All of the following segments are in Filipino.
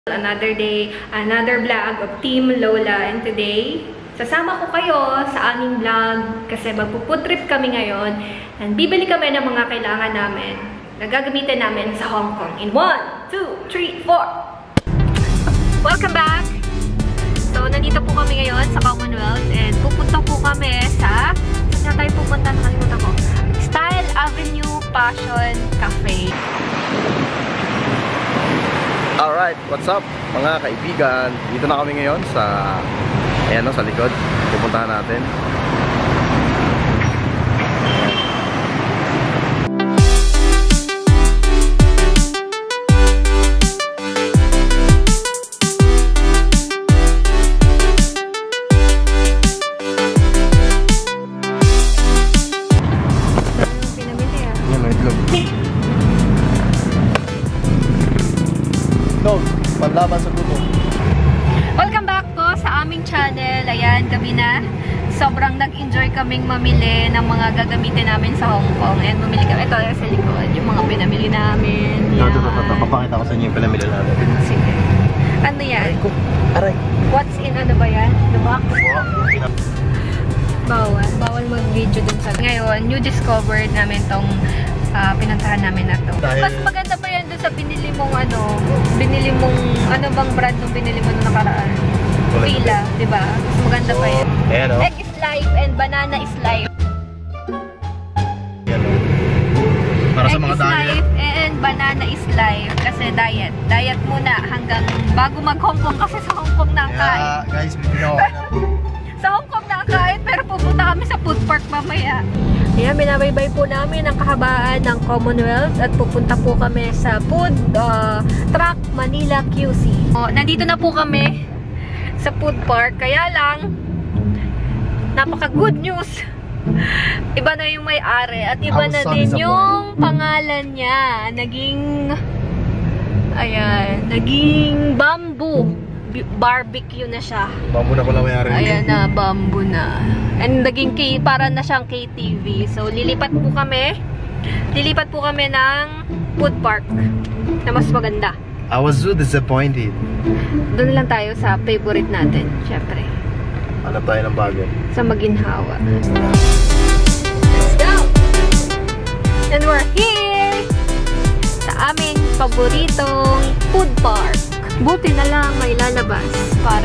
Another day, another vlog of Team Lola, and today, sasama ko kayo sa aming vlog kasi magpufood trip kami ngayon and bibili kami ng mga kailangan namin na gagamitin namin sa Hong Kong in 1, 2, 3, 4! Welcome back! So, nandito po kami ngayon sa Commonwealth and pupunta po kami sa, saan tayo pupunta? Nakalimutan ko. Style Avenue Passion Cafe. Alright, what's up mga kaibigan? Dito na kami ngayon sa ayan sa likod. Pupuntahan natin. Panlaban sa gutom. Welcome back po sa aming channel. Ayan, gabi na. Sobrang nag-enjoy kaming mamili ng mga gagamitin namin sa Hong Kong. And mamili kami. Ito sa likod, yung mga pinamili namin. Papakita ko sa inyo yung pinamili namin. Sige. Ano yan? Aray. What's in ano ba yan? Lubak? Bawal. Bawal mag-video dun sa... Ngayon, new discovered namin tong pinuntahan namin na to. Mas maganda pa yan dun sa binili mong ano bang brand nung binili mo nung nakaraan? Fila, di ba? Mas maganda pa yan. Egg is life and banana is life. Para sa mga diet. Egg is life and banana is life. Kasi diet. Diet muna hanggang bago mag-Hong Kong kasi sa Hong Kong na ang kain. Guys, video. Sa Hong Kong na ang kain pero pupunta kami sa food park mamaya. Ayan, binabaybay po namin ang kahabaan ng Commonwealth at pupunta po kami sa food truck Manila QC. Nandito na po kami sa food park, kaya lang napaka good news. Iba na yung may-ari at iba na din yung pangalan niya. Naging Bamboo Barbecue na siya. Bamboo na pala may-ari. Ayan na, bamboo na. And naging para na siyang KTV. So, lilipat po kami ng food park na mas maganda. I was so disappointed. Doon lang tayo sa favorite natin, syempre. Hanap tayo ng bago. Sa Maginhawa. Let's go! And we're here sa aming paboritong food park. Buti na lang may lalabas para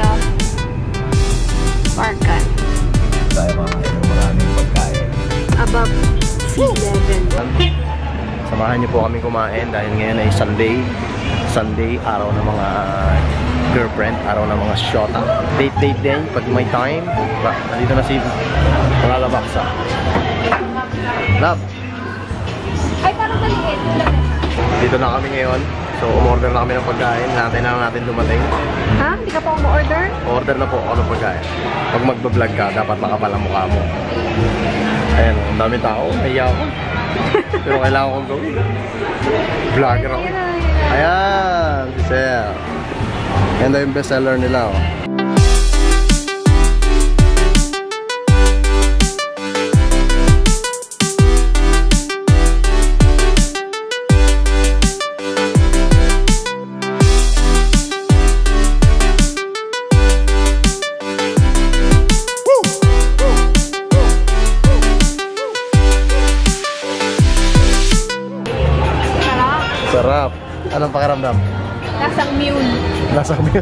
parkan. Tayo makakain ng maraming pagkain. Above sea level. Samahan niyo po kami kumain dahil ngayon ay Sunday, araw ng mga girlfriend, araw ng mga shota. Date din pag may time. Nandito na si Malalabaksa. Love. Ay, parang maliit. Dito na kami ngayon. So, umorder na kami ng pagkain. Natin na natin dumating. Ha? Hindi ka pa umu-order? Order na po ako ng pagkain. Pag magbablog ka, dapat makapal ang mukha mo. Ayan, ang dami tao. Nahiya ako. Pero kailangan kong gawin. Vlogger ako. Ayan, si Sel. Yan daw yung bestseller nila. Oh. Sarap. Anong pakiramdam? Lasang mule. Lasang mule.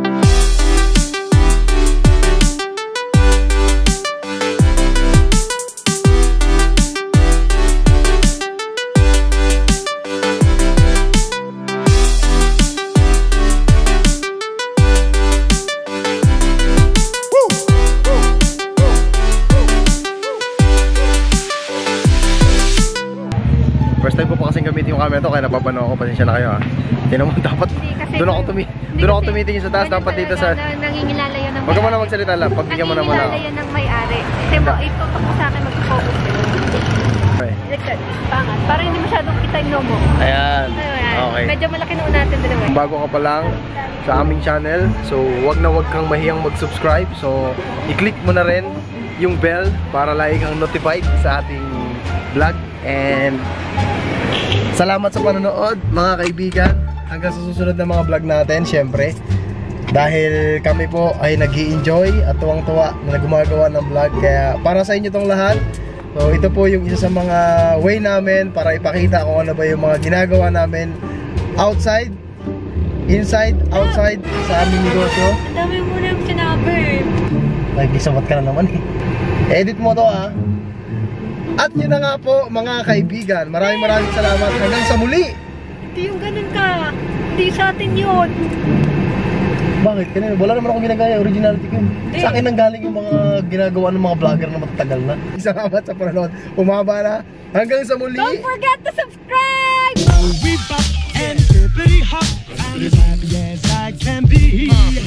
First time ko pa kasing gamitin yung camera to, kaya napapano ako, pasensya na kayo ha. Tinan mo, dapat doon ako tumitingin sa taas, dapat dito sa... Nangingilala yun ng may-ari. Huwag ka muna magsalita lang, pagbigyan mo naman ako. Nangingilala yun ng may-ari. Ito pa sa akin mag-focus yun. Okay. Pangat. Parang hindi masyadong kita yung nomo. Ayan. Okay. Medyo malaki noon natin dalawa. Kung bago ka pa lang sa aming channel, so wag kang mahiyang mag-subscribe. So, i-click mo na rin yung bell para lagi kang notified sa ating vlog. And salamat sa panonood mga kaibigan. hanggang sa susunod na mga vlog natin, syempre. Dahil kami po ay nag-i-enjoy at tuwang-tuwa na gumagawa ng vlog. Kaya para sa inyo tong lahat. So ito po yung isa sa mga way namin para ipakita kung ano ba yung mga ginagawa namin outside, inside, outside sa aming negosyo. Ang dami mo na yung sinabi. Nag-isabat ka na naman eh. Edit mo to ah. At yun na nga po mga kaibigan. Maraming salamat. Hanggang sa muli. Hindi yung ganun ka. Hindi sa atin yun. Bakit? Kanina, wala naman akong ginagaya. Originality ko yun. Sa akin nang galing yung mga ginagawa ng mga vlogger na matatagal na. Salamat sa panonood. Umaba na. Hanggang sa muli. Don't forget to subscribe! We bop and pretty hot. I'm as happy as I can be.